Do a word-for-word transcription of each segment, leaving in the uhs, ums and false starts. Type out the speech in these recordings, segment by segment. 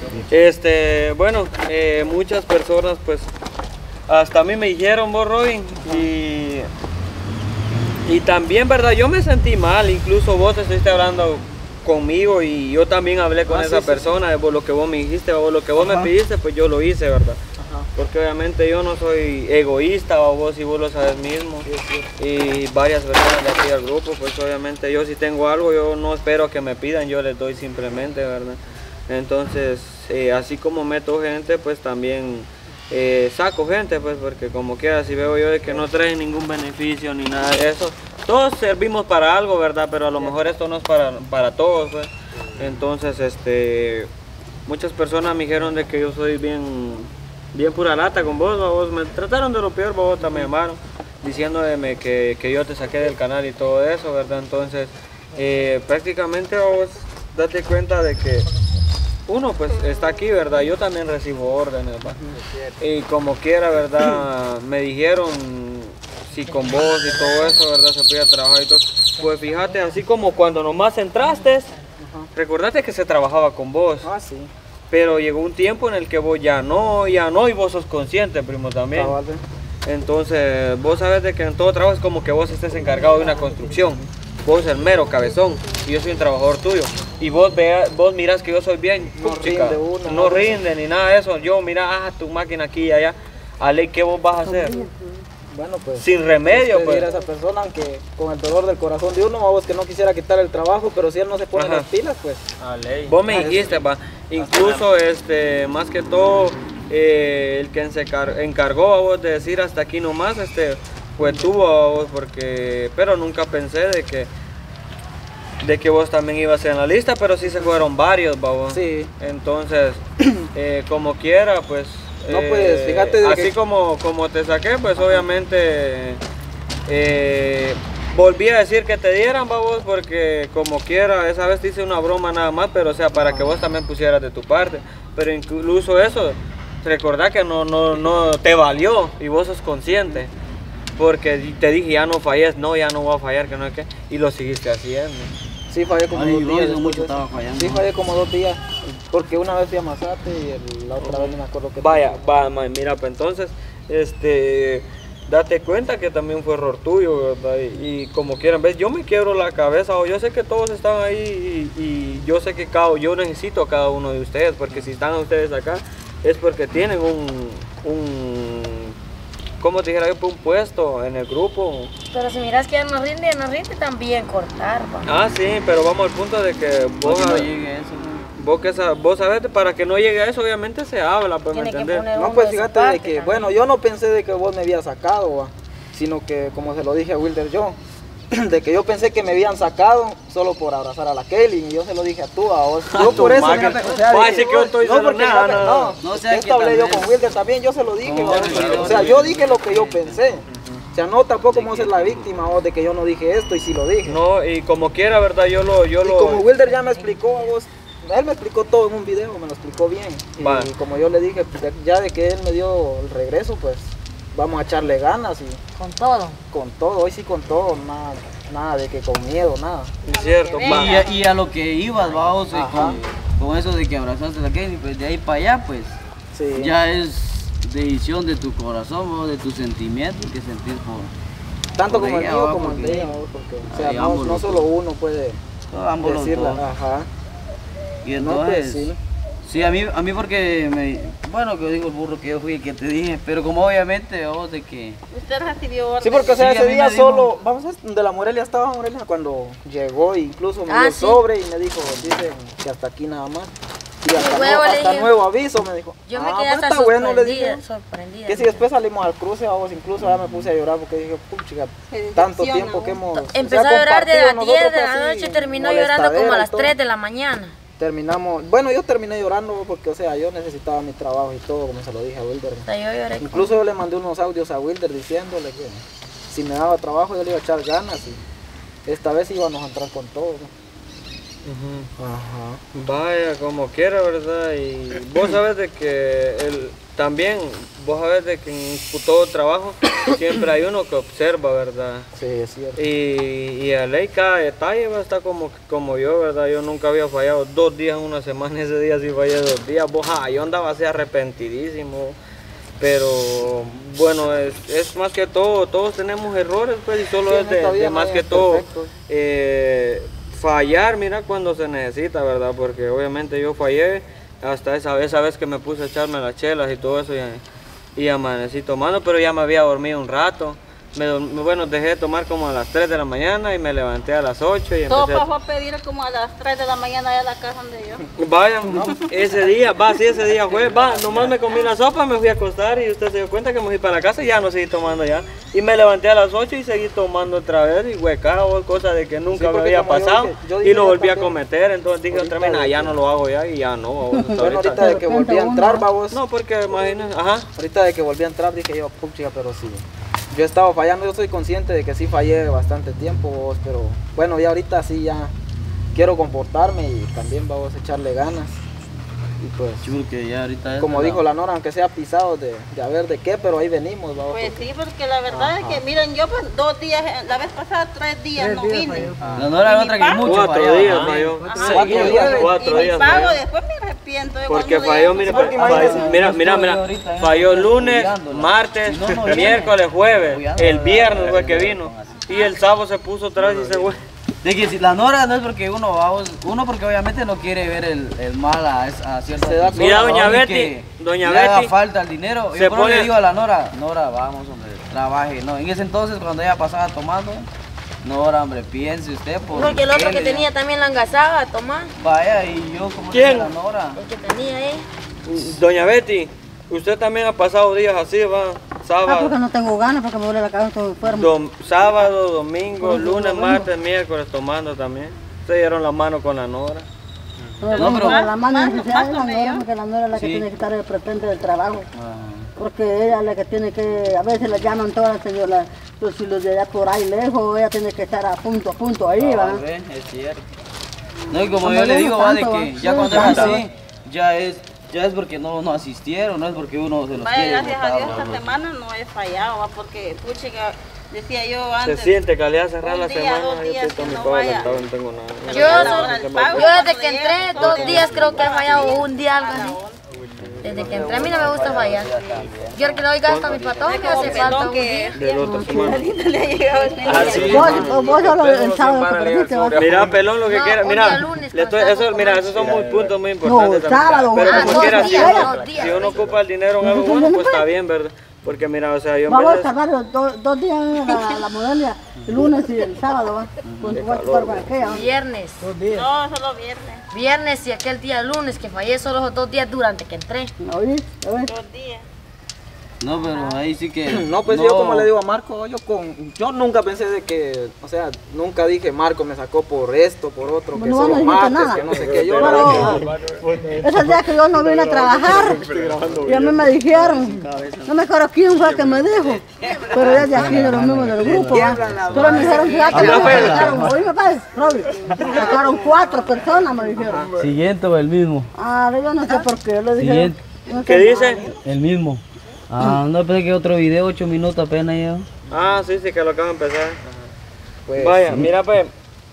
Este, bueno, eh, muchas personas pues hasta a mí me dijeron, vos Robin, y, y también, verdad, yo me sentí mal, incluso vos estuviste hablando conmigo y yo también hablé con ah, esa sí, persona, sí. Por lo que vos me dijiste, o lo que vos Ajá. me pidiste, pues yo lo hice, ¿verdad? Ajá. Porque obviamente yo no soy egoísta, o vos y vos lo sabes mismo, sí, sí. Y varias personas de aquí al grupo, pues obviamente yo si tengo algo, yo no espero que me pidan, yo les doy simplemente, ¿verdad? Entonces, eh, así como meto gente, pues también eh, saco gente, pues porque como quiera, si veo yo de que no traen ningún beneficio ni nada de eso, todos servimos para algo, ¿verdad? Pero a lo mejor esto no es para, para todos, pues. Entonces, este, muchas personas me dijeron de que yo soy bien, bien pura lata con vos, vos me trataron de lo peor, vos también me llamaron, diciéndome que, que yo te saqué del canal y todo eso, ¿verdad? Entonces, eh, prácticamente vos date cuenta de que uno pues está aquí, ¿verdad? Yo también recibo órdenes, ¿verdad? Y como quiera, ¿verdad? Me dijeron si con vos y todo eso, ¿verdad? Se podía trabajar y todo. Pues fíjate, así como cuando nomás entraste, recordate que se trabajaba con vos. Ah, sí. Pero llegó un tiempo en el que vos ya no, ya no, y vos sos consciente, primo, también. Ah, vale. Entonces, vos sabes de que en todo trabajo es como que vos estés encargado de una construcción. Vos el mero cabezón y yo soy un trabajador tuyo y vos veas, vos miras que yo soy bien, no chica, rinde una, no rinde ni nada de eso. Yo mira, ah, tu máquina aquí y allá, Ale, ¿qué vos vas a hacer? Bueno, pues sin remedio, es pues. A esa persona, aunque con el dolor del corazón de uno, vos que no quisiera quitar el trabajo, pero si él no se pone Ajá. las pilas, pues. Ale. Vos me dijiste, va, incluso este, más que todo, eh, el que se encargó a vos de decir hasta aquí nomás, este. Pues tuvo a vos porque, pero nunca pensé de que de que vos también ibas en la lista, pero sí se fueron varios, babos. Sí. Entonces, eh, como quiera, pues. No, pues, fíjate. De así que... como, como te saqué, pues Ajá. obviamente eh, volví a decir que te dieran, babos, porque como quiera, esa vez te hice una broma nada más, pero o sea, para Ajá. que vos también pusieras de tu parte. Pero incluso eso, recordá que no, no, no te valió y vos sos consciente. Porque te dije, ya no falles, no, ya no voy a fallar, que no es que, y lo seguiste haciendo. Sí, fallé como Ay, dos días. No mucho estaba fallando. Sí, fallé como dos días, porque una vez fui a Mazate y el, la otra vez no me acuerdo qué. Vaya, va, mira, pues entonces, este, date cuenta que también fue error tuyo, ¿verdad? Y, y como quieran, ves, yo me quiebro la cabeza, o yo sé que todos están ahí y, y yo sé que cada, yo necesito a cada uno de ustedes, porque si están ustedes acá, es porque tienen un, un como te dijera yo, un puesto en el grupo. Pero si miras que ya no rinde, ya no rinde, también cortar, va. Ah, sí, pero vamos al punto de que vos, no llegue a eso, ¿no? vos, que, vos sabés, para que no llegue a eso, obviamente se habla, pues, ¿me entendés? No, pues fíjate de que, también. Bueno, yo no pensé de que vos me habías sacado, va, sino que, como se lo dije a Wilder yo, de que yo pensé que me habían sacado solo por abrazar a la Kelly, y yo se lo dije a tú, a vos. Yo por eso, fíjate, o sea, dije, que yo estoy no, porque nada, no, no, no, no esto hablé yo con Wilder también, yo se lo dije, no, o sea, yo dije lo que yo pensé. O sea, no tampoco vamos a ser la víctima vos de que yo no dije esto y sí lo dije. No, y como quiera, ¿verdad? Yo lo... Yo y lo... como Wilder ya me explicó a vos, él me explicó todo en un video, me lo explicó bien. Y, vale. y como yo le dije, ya de que él me dio el regreso, pues vamos a echarle ganas y... Con todo. Con todo, hoy sí con todo, nada, nada de que con miedo, nada. Es cierto. Y a, y a lo que ibas, vamos, con, con eso de que abrazaste a la Kelly, pues de ahí para allá, pues sí. ya es decisión de tu corazón, ¿no? De tus sentimientos que sentís por... Tanto por como ella, el mío ¿va? como el porque, de ella, porque o sea, ay, no, no solo uno puede ambos decirla, los dos. ajá. Y entonces, no, pues, sí. sí, a mí, a mí porque, me, bueno, que yo digo el burro que yo fui el que te dije, pero como obviamente, vos de que... Usted recibió orden. Sí, porque o sea, sí, ese día dijo, solo, vamos a ver, donde la Morelia estaba, Morelia, cuando llegó, incluso me ah, dio el sí. sobre y me dijo, dice que hasta aquí nada más. Y hasta, huevo, nuevo, hasta dije, nuevo aviso me dijo. Yo ah, me quedé hasta está sorprendida, bueno, le dije. sorprendida. Que si después salimos al cruce, a vos incluso ya me puse a llorar porque dije, pucha, tanto tiempo que hemos... Empezó o sea, a llorar de las diez de la pues, noche y terminó llorando como a las tres de la mañana. Terminamos, bueno, yo terminé llorando porque, o sea, yo necesitaba mi trabajo y todo, como se lo dije a Wilder. O sea, yo lloré incluso yo le mandé unos audios a Wilder diciéndole que si me daba trabajo yo le iba a echar ganas y esta vez íbamos a entrar con todo, ¿no? Uh-huh. Ajá. Vaya, como quiera, ¿verdad? Y vos sabes de que el, también, vos sabes de que en todo trabajo siempre hay uno que observa, ¿verdad? Sí, es cierto. Y, y a ley cada detalle va a estar como, como yo, ¿verdad? Yo nunca había fallado dos días en una semana, ese día sí fallé dos días. Vos, ah, yo andaba así arrepentidísimo. Pero bueno, es, es más que todo, todos tenemos errores, pues, y solo sí, es de, de más que todo eh, fallar, mira, cuando se necesita, ¿verdad? Porque obviamente yo fallé hasta esa vez, esa vez que me puse a echarme las chelas y todo eso, y, y amanecí tomando, pero ya me había dormido un rato. Me, bueno, dejé de tomar como a las tres de la mañana y me levanté a las ocho y todo empecé pasó a pedir como a las tres de la mañana allá a la casa donde yo. Vaya, no, ese día, va, sí, ese día fue, va, nomás me comí la sopa, me fui a acostar y usted se dio cuenta que me fui para la casa y ya no seguí tomando ya. Y me levanté a las ocho y seguí tomando otra vez y huecado, cosa de que nunca sí, me había pasado yo dije, yo dije y lo volví a cometer, entonces dije otra vez, nah, ya no lo hago ya y ya no. Vamos, bueno, ahorita, ahorita de que volví a entrar, vamos. No, porque imagínate, ajá. Ahorita de que volví a entrar dije yo, pucha, pero sí. Yo estaba fallando, yo soy consciente de que sí fallé bastante tiempo, vos, pero bueno, ya ahorita sí ya quiero comportarme y también vamos a echarle ganas. Y pues, que ya ahorita como dijo la Nora, aunque sea pisado de, de a ver de qué, pero ahí venimos. Vamos, pues sí, porque la verdad Ajá. es que miren, yo pues dos días, la vez pasada tres días tres no días vine. La Nora es otra que mucho cuatro falló. días falló. Cuatro días, cuatro y días. Mi pago falló. Después me arrepiento. Porque falló, mire, falló, mira, mira, mira, falló lunes, martes, miércoles, jueves, el viernes fue que vino y el sábado se puso atrás y se fue. De que si la Nora no es porque uno vamos, uno porque obviamente no quiere ver el, el mal a, a cierta persona. Mira, doña Betty, doña le Betty, haga falta el dinero. Se Yo pone... le digo a la Nora, Nora, vamos, hombre, trabaje. No, en ese entonces cuando ella pasaba tomando, Nora, hombre, piense usted por porque el otro que tenía dio? También la engasaba a tomar. Vaya, y yo como ¿Quién? La Nora. El que tenía ahí. Doña Betty, usted también ha pasado días así, va. Sábado. Ah, porque no tengo ganas, porque me duele la cabeza, estoy enfermo. Dom, sábado, domingo, lunes, martes, miércoles tomando también. Se dieron la mano con la Nora. Pero no, pero la mano es la Nora, porque la Nora es la que sí. tiene que estar al frente del trabajo. Ah. Porque ella es la que tiene que, a veces le llaman todas, señora, pues si los de allá por ahí lejos, ella tiene que estar a punto a punto ahí, ¿va? Ah, es cierto. No, y como Cuando yo le digo, va, de que ya cuando es así, ya es... Ya es porque no, no asistieron, no es porque uno se los Vaya, quiere gracias botar, a Dios ¿no? esta semana no he fallado, ¿va? Porque puche, decía yo antes. Se siente que le hace cerrar la día, semana, dos días yo estoy que no todo vaya. alentado, no tengo nada. Yo, yo desde que entré, dos días creo que he fallado, un día algo así. Desde que entré a mí no me gusta fallar. Yo el que le doy gasto a mi patrón me hace falta un día. Del otro semana. Ah, sí. Vos, vos solo el sábado que perdiste, ¿va? Mira, pelón, lo que No, quiera. un Mira, día lunes, le estoy, eso, mira, esos son muy puntos muy No, importantes. también. sábado, Pero ah, como dos quiera, si días, uno, dos días. si uno ocupa el dinero en algo bueno, pues está bien, ¿verdad? Porque mira, o sea, yo en Vamos a vez de- salvar los dos, dos días la, la moderna, el lunes y el sábado, ¿va? Con tu calor, con aquella, ¿va? Viernes. No, solo viernes. Viernes y aquel día lunes que fallé solo esos dos días durante que entré. ¿Oís? ¿Oís? Dos días. No, pero ahí sí que... No, pues no. yo como le digo a Marco, yo con, yo nunca pensé de que, o sea, nunca dije Marco me sacó por esto, por otro, que No, solo no dijiste mates, nada. que no sé qué, yo Pero- no dije. Ese día que yo no vine a trabajar, y a mí me dijeron, no me acuerdo quién fue que me dijo, pero es de aquí, de los mismos del grupo, ¿va? Pero me dijeron, fíjate, me sacaron, oíme, padre, Robbie, me sacaron cuatro personas, me dijeron. Siguiente o el mismo. Ah, yo no sé por qué, le dijeron. Siguiente. No sé. ¿Qué dice? El mismo. Ah, no, pensé que otro video, ocho minutos apenas ya. Ah, sí, sí, que lo acabo de empezar. Pues, Vaya, mira, pues,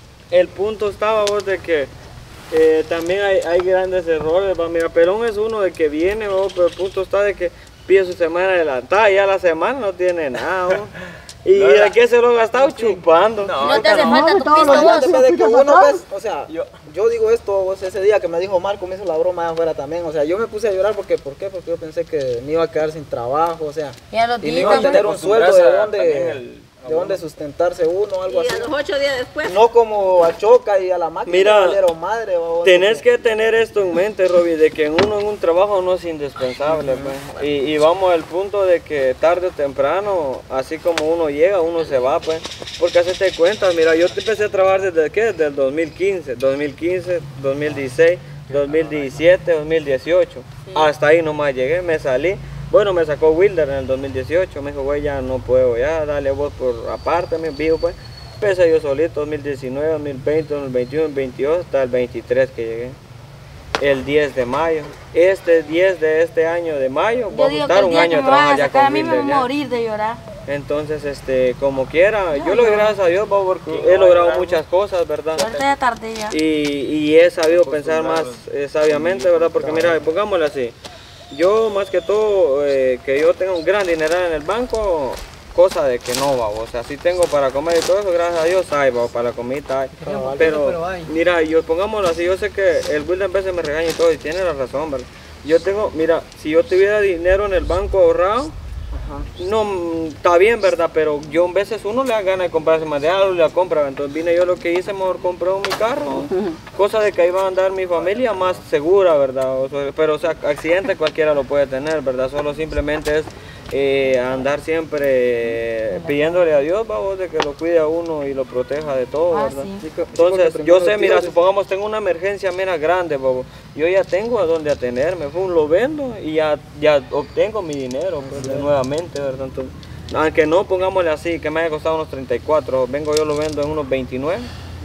el punto estaba vos de que eh, también hay, hay grandes errores, va. Mira, Pelón es uno de que viene, vos, pero el punto está de que pide su semana adelantada y ya la semana no tiene nada, vos. ¿Y de qué se lo ha gastado? Chupando. No te hace no, falta tu todos pisto los días. vos. de que uno, pues, o sea, yo, yo digo esto, vos, ese día que me dijo Marco, me hizo la broma allá afuera también, o sea, yo me puse a llorar porque, ¿por qué? Porque yo pensé que me iba a quedar sin trabajo, o sea, Ya los y no días. iba a tener un sueldo de dónde, También de dónde sustentarse uno, algo Y así. a los ocho días después. No como a Choca y a la máquina, Mira, valieron madre, vos, Tenés porque- que tener esto en mente, Robbie, de que uno en un trabajo no es indispensable, pues. Y, y vamos al punto de que tarde o temprano, así como uno llega, uno se va, pues. Porque hacete cuenta, mira, yo empecé a trabajar desde qué, desde el dos mil quince, dos mil quince, dos mil dieciséis, dos mil diecisiete, dos mil dieciocho. Hasta ahí nomás llegué, me salí. Bueno, me sacó Wilder en el dos mil dieciocho, me dijo, güey, ya no puedo, ya, dale vos por aparte, me vivo, pues. empecé yo solito, dos mil diecinueve, dos mil veinte, dos mil veintiuno, dos mil veintidós, hasta el veintitrés que llegué. El diez de mayo. Este diez de este año de mayo, voy a estar un año trabajando ya con a mí me voy a morir de llorar. Entonces, este, como quiera, yo lo doy gracias a Dios, porque he logrado muchas cosas, ¿verdad? Ahorita ya tardé ya. Y, y he sabido pensar más eh, sabiamente, ¿verdad? Porque mira, pongámoslo así. Yo más que todo, eh, que yo tenga un gran dineral en el banco, cosa de que no, va, o sea, sí tengo para comer y todo eso, gracias a Dios hay, va, para la comida hay. Pero, mira, yo pongámoslo así, yo sé que el Wilder a veces me regaña y todo, y tiene la razón, ¿verdad? Yo tengo, mira, si yo tuviera dinero en el banco ahorrado, ajá, no, está bien, ¿verdad? Pero yo a veces uno le da ganas de comprarse más de algo y la compra, entonces vine yo lo que hice, mejor compré mi carro, cosa de que ahí va a andar mi familia más segura, ¿verdad? O sea, pero o sea, accidente cualquiera lo puede tener, ¿verdad? Solo simplemente es eh, andar siempre eh, pidiéndole a Dios, vamos, de que lo cuide a uno y lo proteja de todo, ¿verdad? Ah, sí. Entonces, yo sé, mira, supongamos tengo una emergencia, mira, grande, babo, yo ya tengo a dónde atenerme, pues, lo vendo y ya, ya obtengo mi dinero, pues, nuevamente, ¿verdad? Entonces, aunque no, pongámosle así, que me haya costado unos treinta y cuatro, vengo yo lo vendo en unos veintinueve.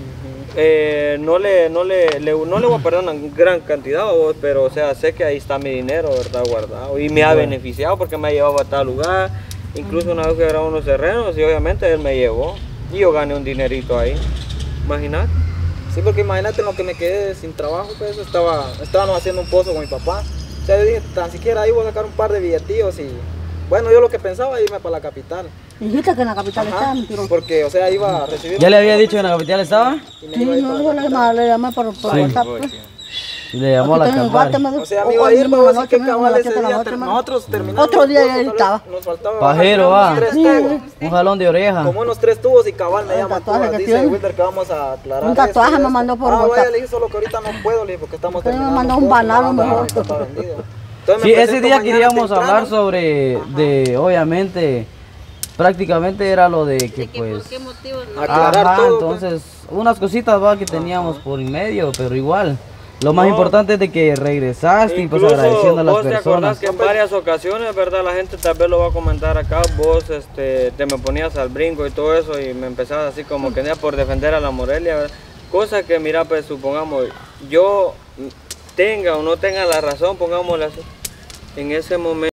Eh, no, le, no, le, le, no le voy a perder una gran cantidad, vos, pero o sea, sé que ahí está mi dinero, ¿verdad? Guardado, y me ha beneficiado porque me ha llevado a tal lugar, incluso una vez que grabé unos terrenos y obviamente él me llevó y yo gané un dinerito ahí, imagínate. Sí, porque imagínate en lo que me quedé sin trabajo, pues estaba, estábamos haciendo un pozo con mi papá, o sea, yo dije, tan siquiera ahí voy a sacar un par de billetillos y bueno, yo lo que pensaba era irme para la capital. Dijiste que en la capital estaba, mentiroso. Porque, o sea, iba a recibir... ¿Ya le había dicho que en la capital estaba? Sí, no, yo le llamé, le llamé por, por sí, WhatsApp. Pues. Le llamó a la campana. O sea, amigo, ayer me voy a decir que cabal ese día, nosotros terminamos... Otro día ya estaba. Nos faltaba... Pajero, va. Un jalón de oreja. Como unos tres tubos y cabal me llama tú, dice Wilder que vamos a aclarar. Un tatuaje me mandó por WhatsApp. Ah, vaya, le dije solo que ahorita no puedo, le dije, porque estamos terminando. Me mandó un banano mejor. Sí, ese día queríamos hablar sobre, de, obviamente, prácticamente era lo de que pues... ¿Por qué motivos? Aclarar ajá, todo, entonces, pues, unas cositas va que teníamos por en medio, pero igual. Lo más no, importante es de que regresaste y pues agradeciendo a las vos personas. Te acordás que en varias ocasiones, ¿verdad? La gente tal vez lo va a comentar acá, vos este, te me ponías al brinco y todo eso y me empezabas así como que por defender a la Morelia, ¿verdad? Cosa que mira, pues supongamos, yo tenga o no tenga la razón, pongámosle así, en ese momento.